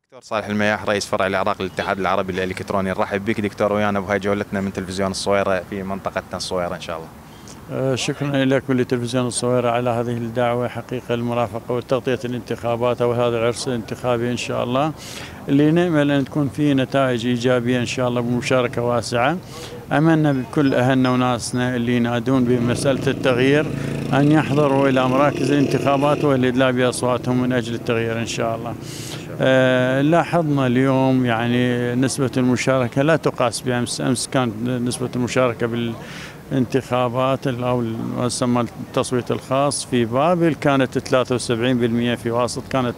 دكتور صالح المياح رئيس فرع العراق للاتحاد العربي الالكتروني، نرحب بك دكتور ويانا بهاي جولتنا من تلفزيون الصويره في منطقتنا الصويره ان شاء الله. شكرا لك ولتلفزيون الصويره على هذه الدعوه، حقيقه المرافقه وتغطيه الانتخابات او هذا العرس الانتخابي ان شاء الله اللي نامل ان تكون فيه نتائج ايجابيه ان شاء الله بمشاركه واسعه. املنا بكل اهلنا وناسنا اللي ينادون بمساله التغيير ان يحضروا الى مراكز الانتخابات والادلاء باصواتهم من اجل التغيير ان شاء الله. لاحظنا اليوم يعني نسبة المشاركة لا تقاس بأمس. أمس كانت نسبة المشاركة بالانتخابات أو ما يسمى التصويت الخاص في بابل كانت 73%، في واسط كانت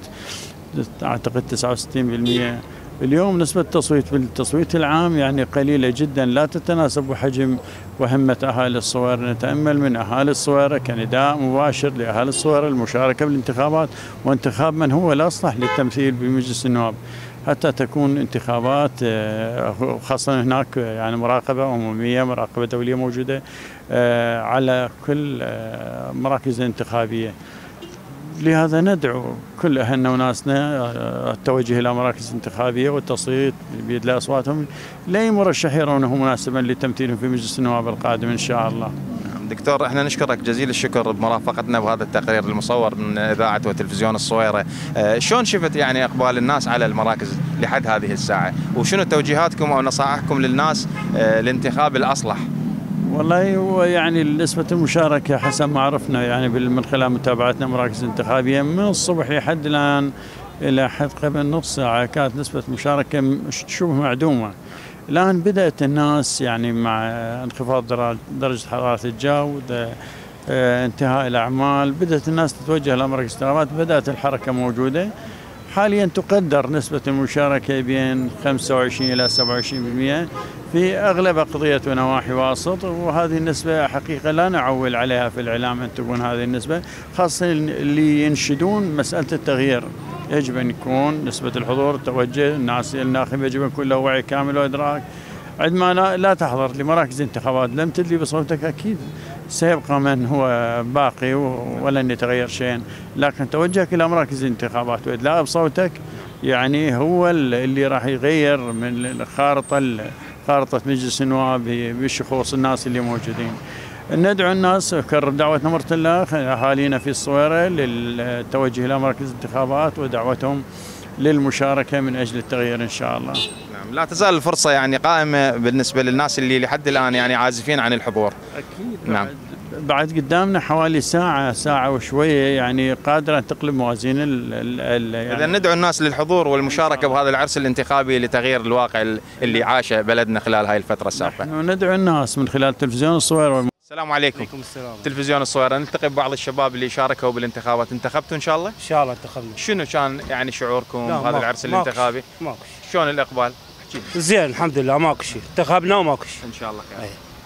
أعتقد 69%. اليوم نسبة التصويت بالتصويت العام يعني قليلة جدا، لا تتناسب بحجم وهمة أهالي الصويرة. نتأمل من أهالي الصويرة كنداء مباشر لأهالي الصويرة المشاركة بالانتخابات وانتخاب من هو الأصلح للتمثيل بمجلس النواب، حتى تكون انتخابات خاصة هناك يعني مراقبة عمومية، مراقبة دولية موجودة على كل مراكز الانتخابية. لهذا ندعو كل أهلنا وناسنا التوجه إلى مراكز انتخابية والتصويت بإدلاء أصواتهم لأي مرشح يرونه مناسبا لتمثيلهم في مجلس النواب القادم إن شاء الله. دكتور احنا نشكرك جزيل الشكر بمرافقتنا بهذا التقرير المصور من إذاعة وتلفزيون الصويرة. شلون شفت يعني إقبال الناس على المراكز لحد هذه الساعة، وشنو توجيهاتكم أو نصائحكم للناس لانتخاب الأصلح؟ والله هو يعني نسبة المشاركة حسب ما عرفنا يعني من خلال متابعتنا مراكز انتخابية من الصبح لحد الآن إلى حد قبل نص ساعة كانت نسبة مشاركة شبه معدومة. الآن بدأت الناس يعني مع انخفاض درجة حرارة الجو، انتهاء الأعمال، بدأت الناس تتوجه إلى مراكز الانتخابات، بدأت الحركة موجودة. حاليا تقدر نسبة المشاركة بين 25 إلى 27% في أغلب أقضية ونواحي واسط، وهذه النسبة حقيقة لا نعول عليها في الإعلام أن تكون هذه النسبة، خاصة اللي ينشدون مسألة التغيير. يجب أن يكون نسبة الحضور توجه الناس الناخب، يجب أن يكون له وعي كامل وإدراك. عندما لا تحضر لمراكز انتخابات لم تدلي بصوتك أكيد سيبقى من هو باقي ولن يتغير شيء، لكن توجهك إلى مراكز الانتخابات وإدلاء بصوتك يعني هو اللي راح يغير من خارطة مجلس النواب بشخوص الناس اللي موجودين. ندعو الناس، كرر دعوتنا مرة الله أهالينا في الصويرة للتوجه إلى مراكز الانتخابات ودعوتهم للمشاركة من أجل التغيير إن شاء الله. نعم، لا تزال الفرصة يعني قائمة بالنسبة للناس اللي لحد الآن يعني عازفين عن الحضور. أكيد. نعم. بعد قدامنا حوالي ساعة وشوية يعني قادرة أن تقلب موازين يعني. إذا ندعو الناس للحضور والمشاركة بهذا العرس الانتخابي لتغيير الواقع اللي عاشه بلدنا خلال هاي الفترة السابقة. ندعو الناس من خلال تلفزيون الصويرة. السلام عليكم. وعليكم السلام. تلفزيون الصويرة، نلتقي ببعض الشباب اللي شاركوا بالانتخابات، انتخبتوا إن شاء الله؟ إن شاء الله انتخبنا. شنو كان يعني شعوركم بهذا العرس الانتخابي؟ ماكو. شلون الإقبال؟ زين الحمد لله، ماكو شيء، انتخبنا وماكو شيء. إن شاء الله خير.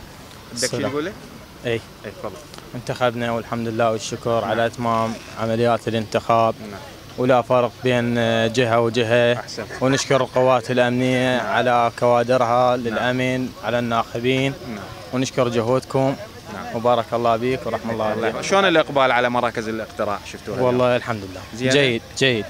بدك شيء تقول له؟ اي تفضل. انتخبنا والحمد لله والشكر على اتمام عمليات الانتخاب. ولا فرق بين جهه وجهه. أحسن. ونشكر القوات الامنيه على كوادرها للامن على الناخبين. ونشكر جهودكم. وبارك الله بك ورحمه الله عليك. شلون الإقبال على مراكز الاقتراع شفتوها؟ والله الحمد لله جيد.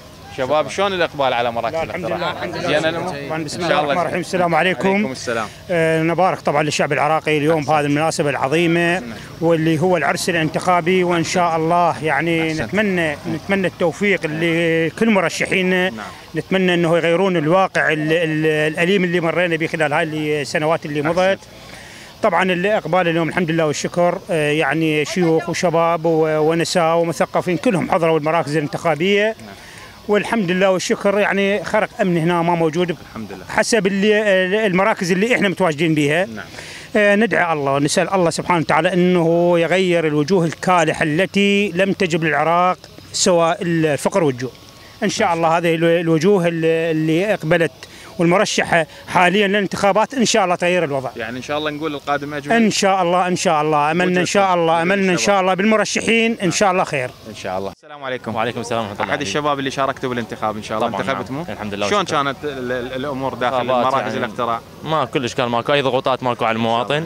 شباب شلون الإقبال على مراكز الاقتراع؟ الحمد لله. زين بسم الله الرحمن الرحيم. السلام عليكم. عليكم السلام. نبارك طبعا للشعب العراقي اليوم بهذه المناسبة العظيمة واللي هو العرس الانتخابي، وإن شاء الله يعني نتمنى التوفيق لكل مرشحين. نتمنى أنه يغيرون الواقع الأليم اللي مرينا به خلال هاي السنوات اللي مضت. طبعا الإقبال اليوم الحمد لله والشكر، يعني شيوخ وشباب ونساء ومثقفين كلهم حضروا المراكز الانتخابية والحمد لله والشكر. يعني خرق امن هنا ما موجود الحمد لله حسب المراكز اللي احنا متواجدين بها. ندعي الله ونسال الله سبحانه وتعالى انه يغير الوجوه الكالحه التي لم تجب للعراق سوى الفقر والجوع. ان شاء الله هذه الوجوه اللي اقبلت والمرشحه حاليا للانتخابات ان شاء الله تغيير الوضع. يعني ان شاء الله نقول القادم اجمل. ان شاء الله املنا ان شاء الله بالمرشحين ان شاء الله خير. ان شاء الله. السلام عليكم. وعليكم السلام ورحمه الله. احد الشباب اللي شاركتوا بالانتخاب ان شاء الله انتخبتوا؟ نعم. الحمد لله. شلون كانت الامور داخل مراكز يعني الاقتراع؟ ما كلش كان ماكو اي ضغوطات ماكو على المواطن،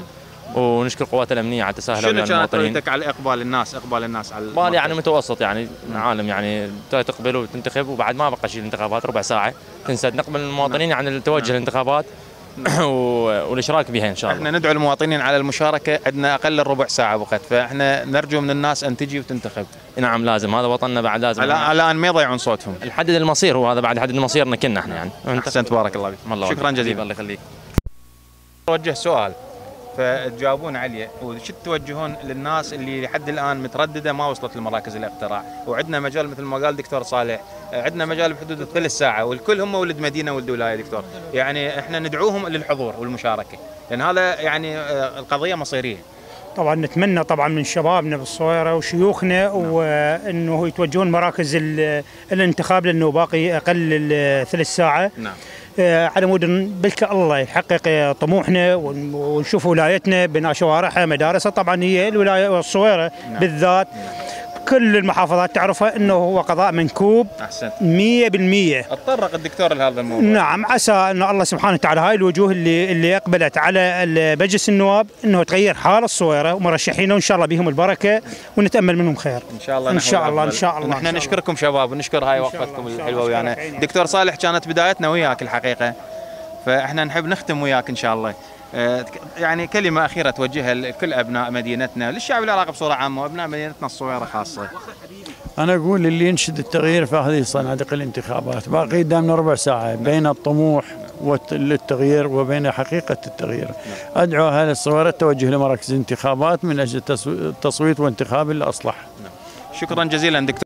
ونشكر القوات الامنيه على تساهل شنو كانت المواطنين. رؤيتك على اقبال الناس على اقبال يعني متوسط، يعني عالم يعني تقبل وتنتخب وبعد ما بقى شيء الانتخابات ربع ساعه تنسد. نقبل المواطنين عن التوجه للانتخابات والاشراك بها ان شاء الله. احنا ندعو المواطنين على المشاركه، عندنا اقل الربع ساعه بقت، فاحنا نرجو من الناس ان تجي وتنتخب. نعم لازم، هذا وطننا بعد لازم على ان ما يضيعون صوتهم. نحدد المصير، هو هذا بعد حدد مصيرنا كنا احنا يعني. احسنت بارك الله فيك. شكرا جزيلا. الله يخليك. اوجه سؤال فتجاوبون عليه، وش توجهون للناس اللي لحد الان متردده ما وصلت لمراكز الاقتراع؟ وعندنا مجال مثل ما قال دكتور صالح، عندنا مجال بحدود ثلث ساعه، والكل هم ولد مدينه ولد ولايه دكتور. يعني احنا ندعوهم للحضور والمشاركه، لان هذا يعني القضيه مصيريه. طبعا نتمنى طبعا من شبابنا بالصويره وشيوخنا وانه يتوجهون مراكز الانتخاب، لانه باقي اقل ثلث ساعه. نعم. على مود بلك الله يحقق طموحنا ونشوف ولايتنا بناء شوارعها مدارسها. طبعا هي الولايه الصويره بالذات كل المحافظات تعرفها انه هو قضاء منكوب 100%. اتطرق الدكتور لهذا الموضوع. نعم، عسى ان الله سبحانه وتعالى هاي الوجوه اللي اقبلت على مجلس النواب انه تغير حال الصويره ومرشحينه، وان شاء الله بهم البركه ونتامل منهم خير. ان شاء الله. ان شاء الله. ان شاء الله. احنا نشكركم شباب ونشكر هاي وقفتكم الحلوه ويانا. دكتور صالح كانت بدايتنا وياك الحقيقه، فاحنا نحب نختم وياك ان شاء الله. يعني كلمة أخيرة توجهها لكل أبناء مدينتنا، للشعب العراقي بصورة عامة وأبناء مدينتنا الصويرة خاصة. أنا أقول اللي ينشد التغيير في هذه صناديق الانتخابات، باقي قدامنا ربع ساعة بين الطموح للتغيير وبين حقيقة التغيير. أدعو أهل الصويرة التوجه لمراكز الانتخابات من أجل التصويت وانتخاب الأصلح. شكرا جزيلا دكتور.